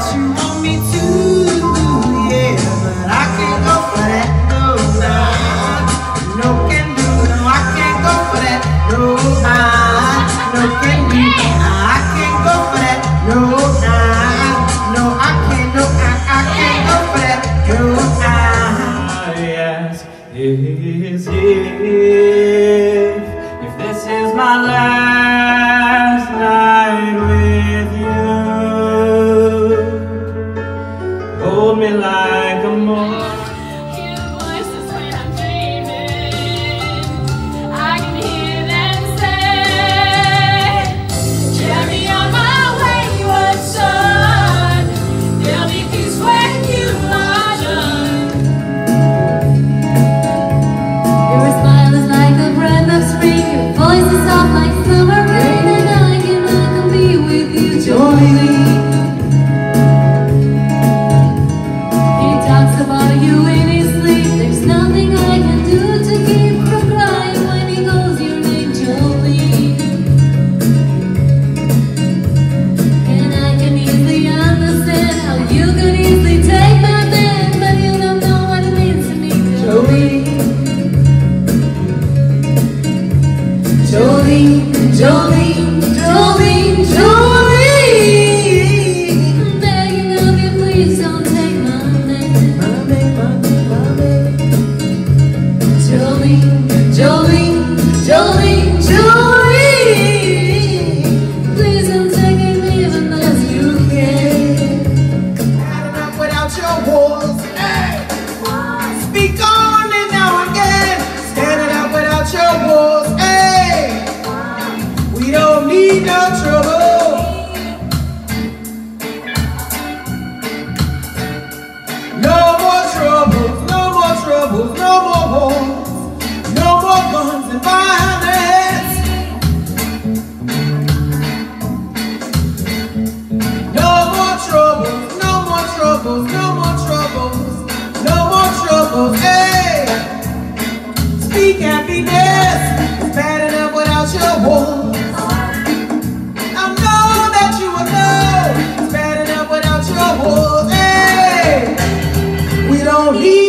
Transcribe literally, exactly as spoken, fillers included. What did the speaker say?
you want me to, yeah, but I can't go for that, no, nah. No can do, no, I can't go for that, no, nah. No can do, I can't go for that, no, nah. No, I can't, no, I, I can't go for that, no, nah. I ask is if, if this is my last night with you, hold me like a more. Hear the voices when I'm dreaming. I can hear them say, carry on my wayward son. There'll be peace when you are done. Your smile is like a breath of spring. Your voice is soft like summer rain, and I can, I can be with you, Jolene. He talks about you in his sleep. There's nothing I can do to keep from crying when he calls your name, Jolene. And I can easily understand how you could easily take my man, but you don't know what it means to me, Jolene. Jolene, Jolene, Jolene, Jolene. I'm begging of you, please don't take my man. My man, my man, my man. Jolene, Jolene, Jolene, Jolene. Please don't take it even as you can. Had enough without your walls, hey. Speak on it now again. Standing up without your walls, hey. We don't need no trouble. No more troubles, no more troubles, no more wars, no more guns and violence. No more troubles, no more troubles, no more troubles, no more troubles, hey. Speak happiness, it's bad enough without your wars. I know that you will know, it's bad enough without your wars, hey. We don't need